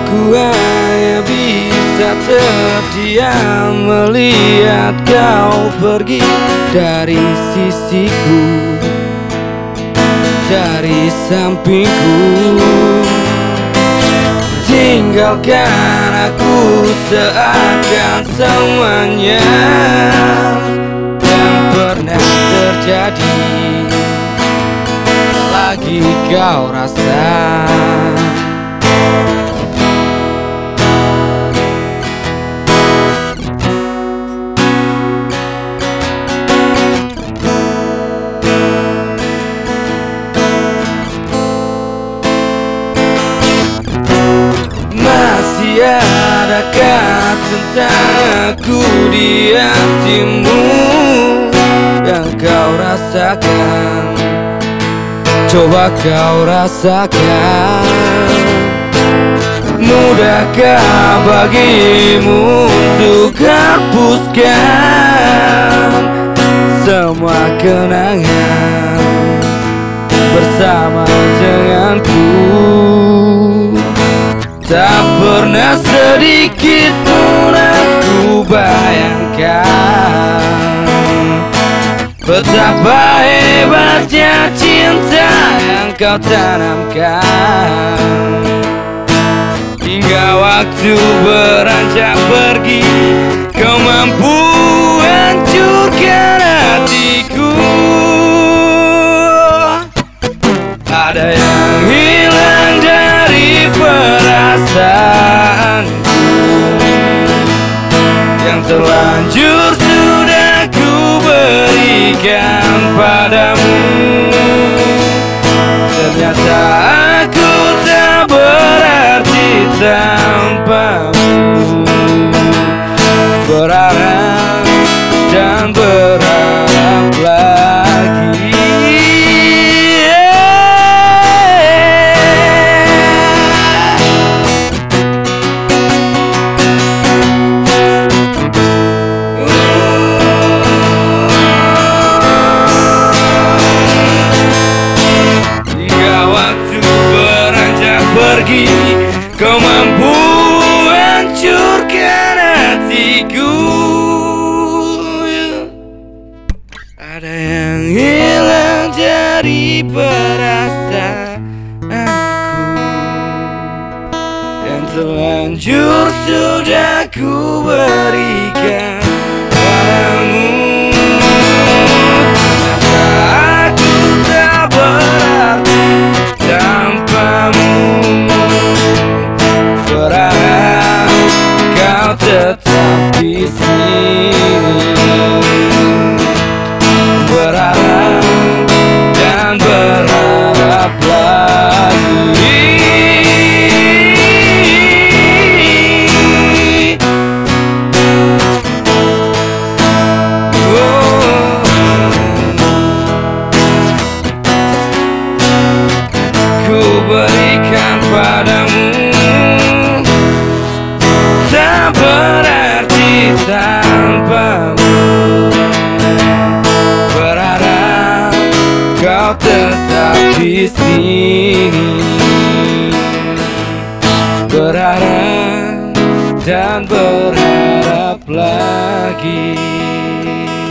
Ku hanya bisa terdiam melihat kau pergi dari sisiku, dari sampingku. Tinggalkan aku seakan semuanya yang pernah terjadi lagi kau rasa. Adakah tentang aku di hatimu yang kau rasakan? Coba kau rasakan. Mudahkah bagimu untuk hapuskan semua kenangan bersama denganku? Tak pernah sedikit pun aku bayangkan betapa hebatnya cinta yang kau tanamkan. Hingga waktu beranjak pergi, kau mampu hancurkan hatiku. Ada yang hilang dari perasaanku, yang terlanjur sudah ku berikan padamu. Ternyata aku tak berarti tanpamu. Berharap dan berharap lagi. Pergi, kau mampu hancurkan hatiku. Ada yang hilang dari perasaanku, yang terlanjur sudah ku berikan padamu. Ternyata aku tak berarti tanpamu. Berharap kau tetap di sini. Berharap dan berharap lagi. Ku berikan padamu, tak berarti tanpamu. Berharap kau tetap di sini. Berharap dan berharap lagi.